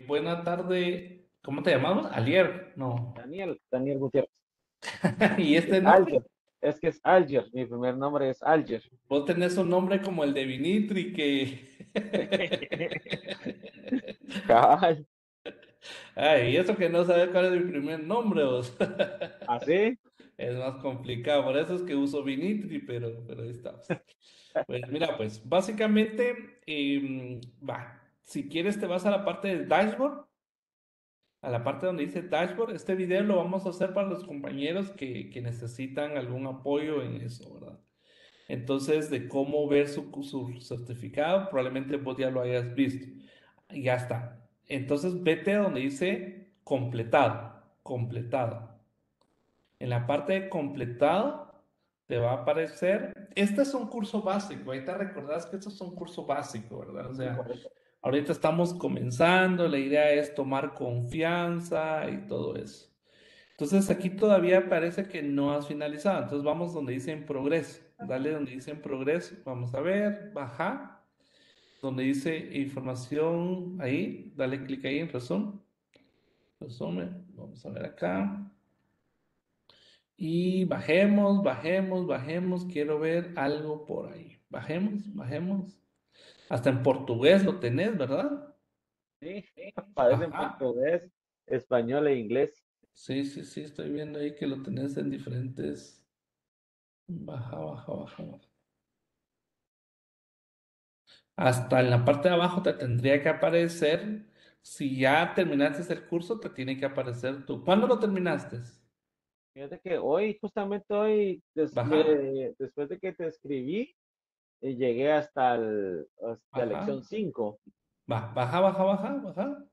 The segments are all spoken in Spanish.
Buena tarde. ¿Cómo te llamamos? Alier. No. Daniel Gutiérrez. ¿Y este nombre? Alger. Es que es Alger. Mi primer nombre es Alger. Vos tenés un nombre como el de Vinitri que... Cabal. Ay, y eso que no sabes cuál es mi primer nombre, vos. ¿Así? Es más complicado, por eso es que uso Vinitri, pero ahí estamos. Pues mira, pues básicamente, si quieres te vas a la parte del dashboard, a la parte donde dice dashboard. Este video lo vamos a hacer para los compañeros que necesitan algún apoyo en eso, ¿verdad? Entonces, de cómo ver su certificado, probablemente vos ya lo hayas visto. Y ya está. Entonces, vete a donde dice completado, completado. En la parte de completado, te va a aparecer, este es un curso básico, ahí te recordás que esto es un curso básico, ¿verdad? O Sí, sea, correcto. ahorita estamos comenzando, la idea es tomar confianza y todo eso. Entonces aquí todavía parece que no has finalizado. Entonces vamos donde dice en progreso. Dale donde dice en progreso. Vamos a ver, baja. Donde dice información ahí. Dale clic ahí en resumen. Resumen. Vamos a ver acá. Y bajemos, bajemos, bajemos. Quiero ver algo por ahí. Bajemos, bajemos. Hasta en portugués lo tenés, ¿verdad? Sí, aparece en Ajá. portugués, español e inglés. Sí, sí, sí. Estoy viendo ahí que lo tenés en diferentes. Baja, baja, baja, baja. Hasta en la parte de abajo te tendría que aparecer, si ya terminaste el curso, te tiene que aparecer tú. ¿Cuándo lo terminaste? Fíjate que hoy, justamente hoy, Baja, después de que te escribí, llegué hasta lección baja, 5. baja, baja, baja, baja,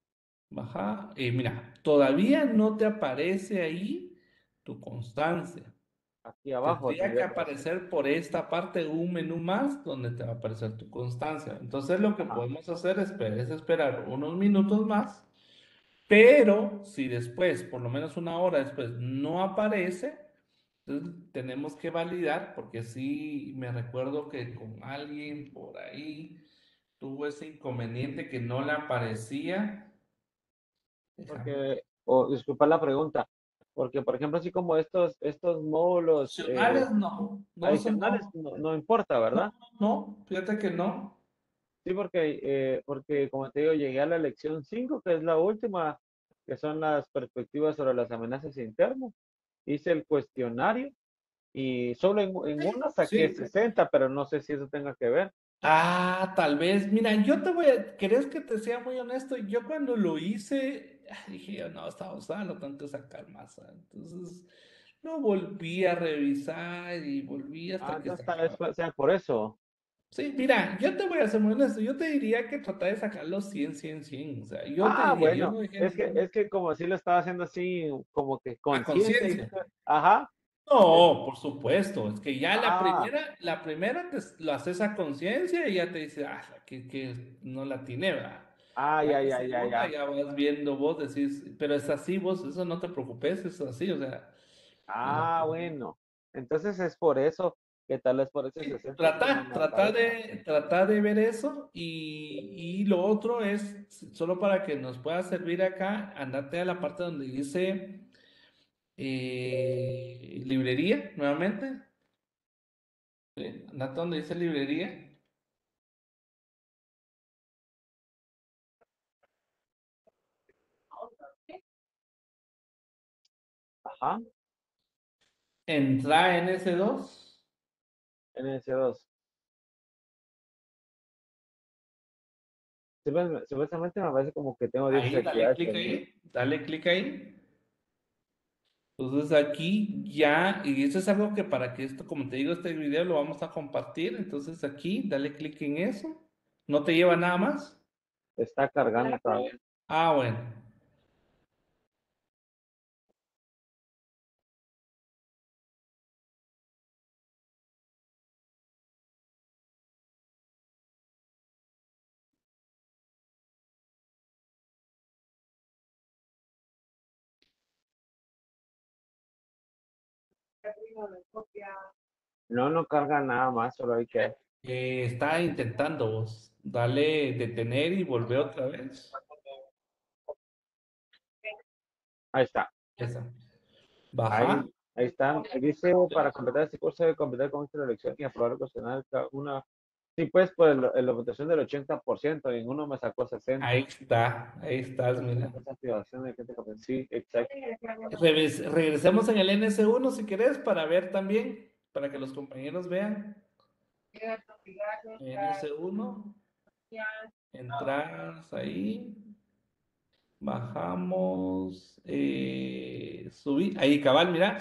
baja. Y mira, todavía no te aparece ahí tu constancia. Aquí abajo Tendría que tendría que aparecer. aparecer por esta parte un menú más donde te va a aparecer tu constancia. Entonces lo que Ajá. podemos hacer es esperar unos minutos más. Pero si después, por lo menos una hora después, no aparece, entonces tenemos que validar, porque sí me recuerdo que con alguien por ahí tuvo ese inconveniente que no le aparecía. Déjame. Disculpa la pregunta, porque por ejemplo, así como estos módulos Opcionales no, no, eso adicionales, no, no importa, no, ¿verdad? no, fíjate que no. Sí, porque como te digo, llegué a la lección 5 que es la última, que son las perspectivas sobre las amenazas internas. Hice el cuestionario y solo en una saqué Sí. 60, pero no sé si eso tenga que ver. Ah, tal vez. Mira, yo te voy a, ¿querés que te sea muy honesto? Yo cuando lo hice, dije yo, no, estaba usando, tengo que sacar más. Entonces, lo volví a revisar y volví Ah, hasta que entonces tal vez sacaba. sea por eso. Sí, mira, yo te voy a ser muy honesto. Yo te diría que trata de sacar los 100, 100, 100. O sea, yo te Ah, diría, yo bueno, no dije es que, ningún. es que como si lo estaba haciendo así, como que A consciente, conciencia. ajá, es- No, por supuesto. Es que ya ah, la primera te lo haces a conciencia y ya te dice, que no la tiene, ¿verdad? Ya ya, la ya, ya, segunda ya. ya vas viendo vos, decís, pero es así vos, eso no te preocupes, es así, o sea, en la Ah, primera. bueno. Entonces es por eso, que tal vez por ese Sí, 60 que no me aparezca. trata de ver eso y lo otro es, solo para que nos pueda servir acá, andate a la parte donde dice librería, nuevamente, andate donde dice librería. Ajá, Entra en S2. NS2. Supuestamente me parece como que tengo 10 Ahí, dale actividades clic pendientes. ahí, dale clic ahí. Entonces aquí ya, y eso es algo que para que esto, como te digo, este video lo vamos a compartir. Entonces aquí, dale clic en eso. No te lleva nada más. Está cargando todavía. Ah, bueno. No, no carga nada más, solo hay que. Está intentando vos. Dale detener y volver otra vez. Ahí está. Esa. Ahí, Baja. ahí están. Dice, para completar este curso debe completar con esta elección y aprobar el cuestionario cada una. Sí, pues, la votación del 80%, y en uno me sacó 60. Ahí estás, mira. Esa activación de gente sí, exacto. Regresemos en el NS1 si querés para ver también, para que los compañeros vean. NS1, entras ahí, bajamos, subí, ahí cabal, mira,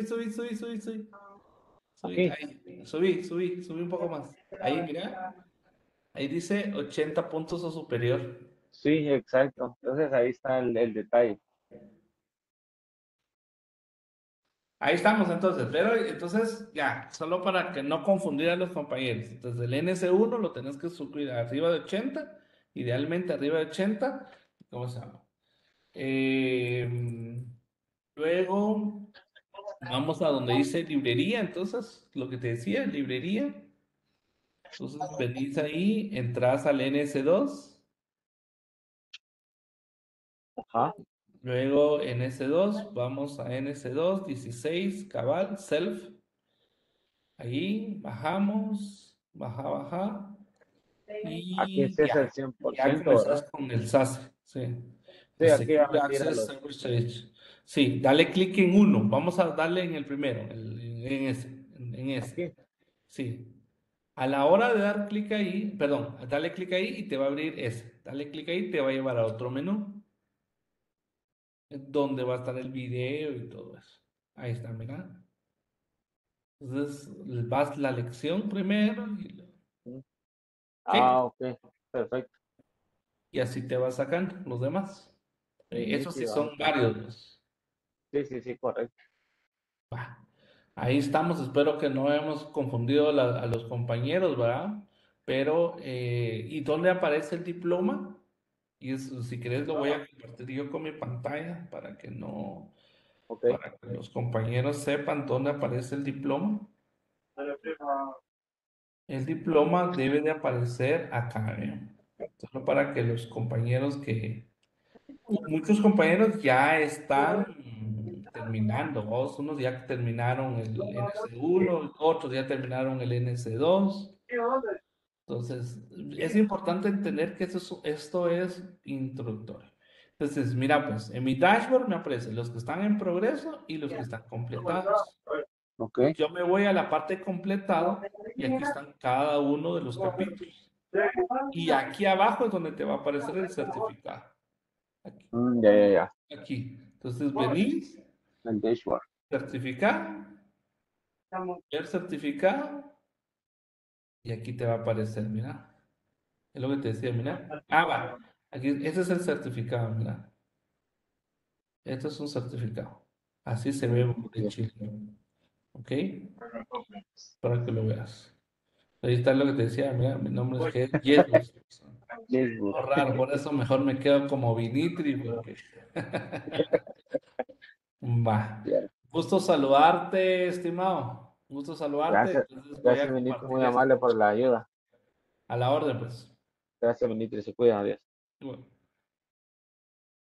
subí, Aquí, ahí, subí un poco más. Ahí, mira, ahí dice 80 puntos o superior. sí, exacto. Entonces ahí está el detalle. Ahí estamos entonces, pero entonces ya, solo para que no confundir a los compañeros. Entonces el NS1 lo tenés que subir arriba de 80, idealmente arriba de 80. ¿Cómo se llama? Eh, luego vamos a donde dice librería, entonces lo que te decía, librería. Entonces venís ahí, entras al NS2, Ajá, luego NS2, vamos a NS2, 16, cabal, self. Ahí bajamos, baja. aquí Y sí es el ya, ya 100%, comenzás ¿verdad? con el SASE, sí. Sí, El aquí va a Secure meter a Access los. Server Stage. Sí, dale clic en uno. Vamos a darle en el primero, en ese, en ese. Aquí. Sí. A la hora de dar clic ahí, perdón, dale clic ahí y te va a abrir ese. Dale clic ahí y te va a llevar a otro menú, donde va a estar el video y todo eso. Ahí está, mira. Entonces, vas la lección primero Ah, ¿ok? ok. Perfecto. Y así te vas sacando los demás. Esos sí Inicio, ahí son está. varios. Sí, sí, sí, correcto. Va. Ahí estamos, espero que no hayamos confundido a los compañeros, ¿verdad? Pero, ¿y dónde aparece el diploma? Y si querés lo voy a compartir yo con mi pantalla Ok. para que los compañeros sepan dónde aparece el diploma. El diploma debe de aparecer acá, ¿eh? Solo para que los compañeros muchos compañeros ya están terminando, unos ya terminaron el NS1, otros ya terminaron el NS2. Entonces, es importante entender que esto es introductorio. Entonces, mira, pues en mi dashboard me aparecen los que están en progreso y los que están completados. Ok. Entonces, yo me voy a la parte completado y aquí están cada uno de los capítulos. Y aquí abajo es donde te va a aparecer el certificado. Aquí. Ya, ya, ya. Aquí. Entonces, venís, El dashboard. certificar, ver certificado y aquí te va a aparecer, mira. Es lo que te decía, mira. Ah, va. Aquí, este es el certificado, mira. Esto es un certificado. Así se ve de Ok. Chile. ¿Ok? Para que lo veas. Ahí está lo que te decía, mira, mi nombre es Jesús. Dashboard. Oh, raro, por eso mejor me quedo como Vinitri, porque va. Ya. Gusto saludarte, estimado. Gusto saludarte. Gracias. Entonces voy Gracias, a Benito. compartir Muy esto. amable por la ayuda. A la orden, pues. Gracias, Benito. Se cuida. Adiós. Bueno.